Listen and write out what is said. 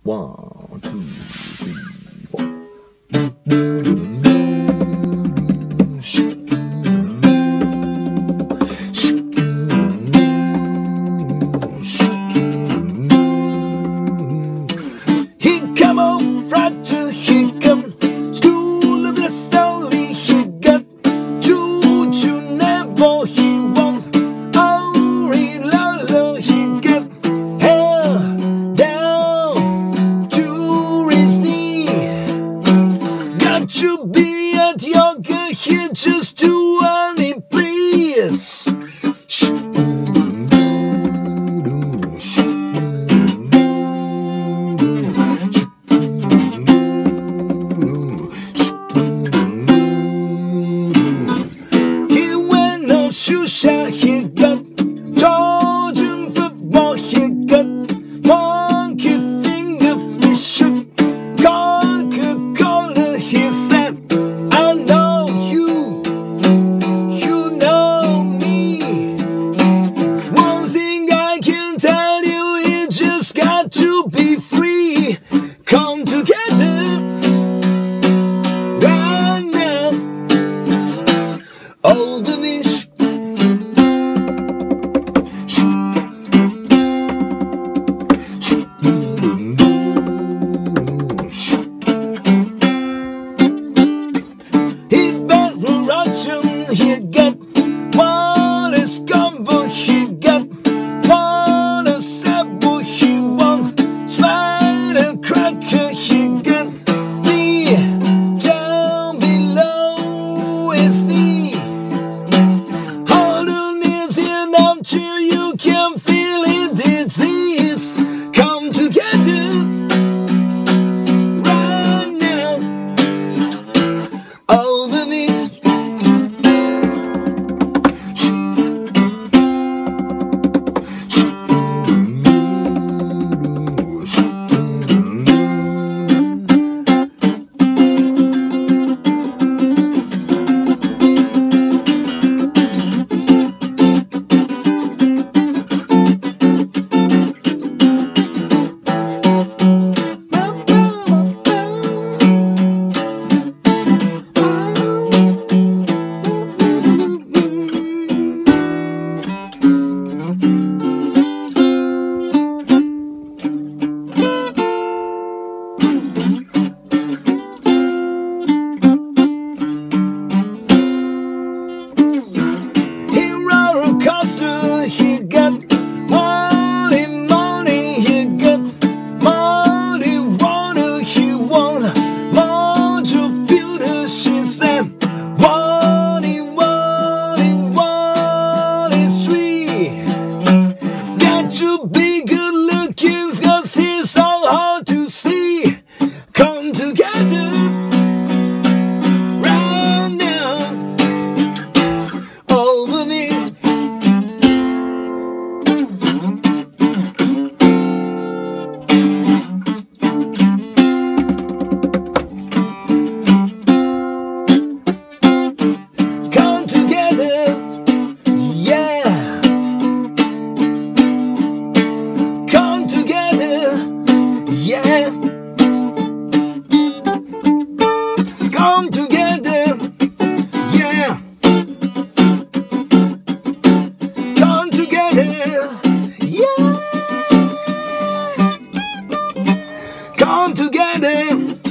1, 2, 3, 4. He come on fragile, he come school of the story, he got juju never he won't hurry lolo, he get held down to his knee. Got to be at yoga, he just do what he please. Shusha, he got Georgian football, he got monkey finger fish, Coca-Cola, he said, I know you, you know me. One thing I can tell you, it just got to be free. Come together right now over me. He got one is gumbo, he got one is sabo, he won spider cracker, he got me down below his knee. Hold on his hand until you can feel his disease. Come together right now over me. He got money, money, he got money, water, he won mojo filter, she said, money, money, money, sweet. Got to be good looking, cause he's so hard to see. Come together right now over me. Come together, yeah. Come together, yeah. Come together.